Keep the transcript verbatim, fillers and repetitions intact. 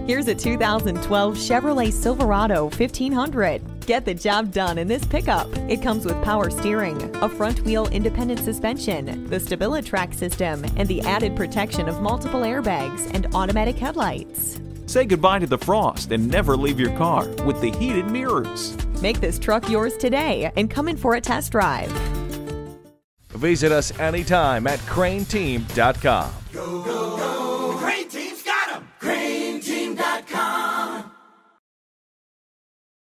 Here's a two thousand twelve Chevrolet Silverado fifteen hundred. Get the job done in this pickup. It comes with power steering, a front-wheel independent suspension, the StabiliTrak system, and the added protection of multiple airbags and automatic headlights. Say goodbye to the frost and never leave your car with the heated mirrors. Make this truck yours today and come in for a test drive. Visit us anytime at crain team dot com. Go, go.